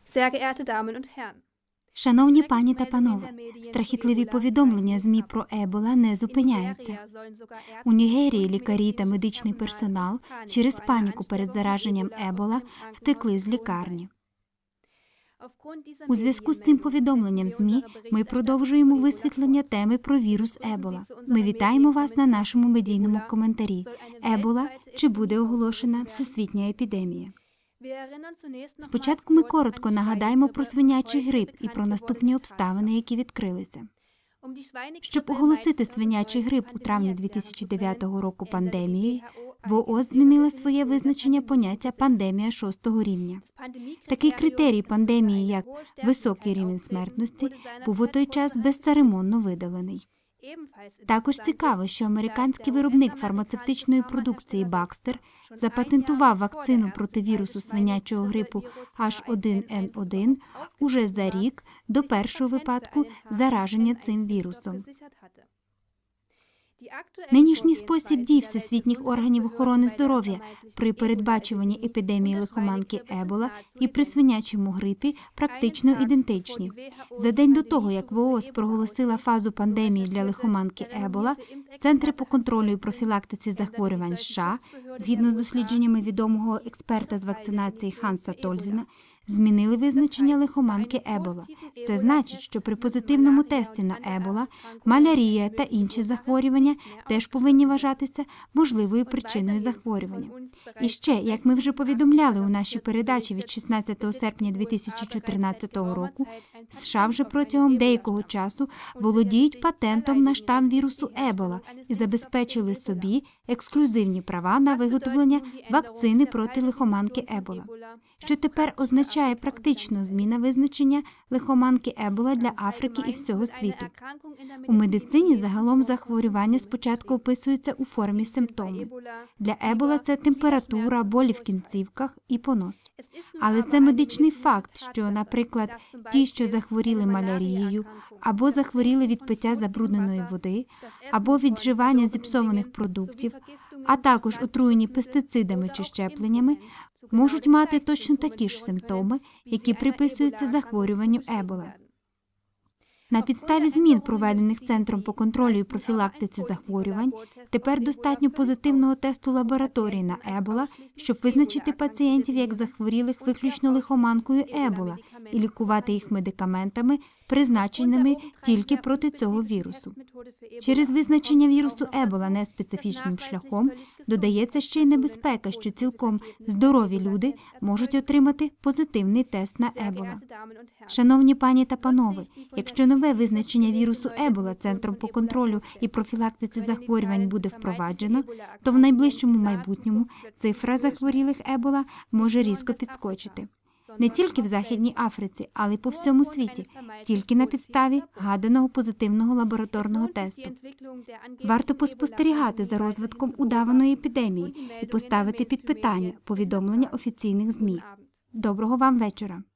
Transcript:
Шановні пані та панове, страхітливі повідомлення ЗМІ про Ебола не зупиняються. У Нігерії лікарі та медичний персонал через паніку перед зараженням Ебола втекли з лікарні. У зв'язку з цим повідомленням ЗМІ ми продовжуємо висвітлення теми про вірус Ебола. Ми вітаємо вас на нашому медійному коментарі. Ебола – чи буде оголошена всесвітня епідемія? Спочатку ми коротко нагадаємо про свинячий грип і про наступні обставини, які відкрилися. Щоб оголосити свинячий грип у травні 2009 року пандемією, ВООЗ змінила своє визначення поняття «пандемія 6-го рівня». Такий критерій пандемії, як високий рівень смертності, був у той час безцеремонно видалений. Також цікаво, що американський виробник фармацевтичної продукції Baxter запатентував вакцину проти вірусу свинячого грипу H1N1 уже за рік до першого випадку зараження цим вірусом. Нинішній спосіб дій всесвітніх органів охорони здоров'я при передбачуванні епідемії лихоманки Ебола і при свинячому грипі практично ідентичні. За день до того, як ВООЗ проголосила фазу пандемії для лихоманки Ебола, Центри по контролю і профілактиці захворювань США, згідно з дослідженнями відомого експерта з вакцинації Ханса Тользена, змінили визначення лихоманки Ебола. Це значить, що при позитивному тесті на Ебола, малярія та інші захворювання теж повинні вважатися можливою причиною захворювання. І ще, як ми вже повідомляли у нашій передачі від 16 серпня 2014 року, США вже протягом деякого часу володіють патентом на штам вірусу Ебола і забезпечили собі ексклюзивні права на виготовлення вакцини проти лихоманки Ебола. Що тепер означає практично зміна визначення лихоманки Ебола для Африки і всього світу. У медицині загалом захворювання спочатку описуються у формі симптомів. Для Ебола це температура, болі в кінцівках і понос. Але це медичний факт, що, наприклад, ті, що захворіли малярією, або захворіли від пиття забрудненої води, або від вживання зіпсованих продуктів, а також отруєні пестицидами чи щепленнями, можуть мати точно такі ж симптоми, які приписуються захворюванню Ебола. На підставі змін, проведених Центром по контролю і профілактиці захворювань, тепер достатньо позитивного тесту лабораторії на Ебола, щоб визначити пацієнтів як захворілих виключно лихоманкою Ебола і лікувати їх медикаментами, призначеними тільки проти цього вірусу. Через визначення вірусу Ебола неспецифічним шляхом додається ще й небезпека, що цілком здорові люди можуть отримати позитивний тест на Ебола. Шановні пані та панове, якщо нове визначення вірусу Ебола Центром по контролю і профілактиці захворювань буде впроваджено, то в найближчому майбутньому цифра захворілих Ебола може різко підскочити. Не тільки в Західній Африці, але й по всьому світі, тільки на підставі гаданого позитивного лабораторного тесту. Варто поспостерігати за розвитком удаваної епідемії і поставити під питання повідомлення офіційних ЗМІ. Доброго вам вечора!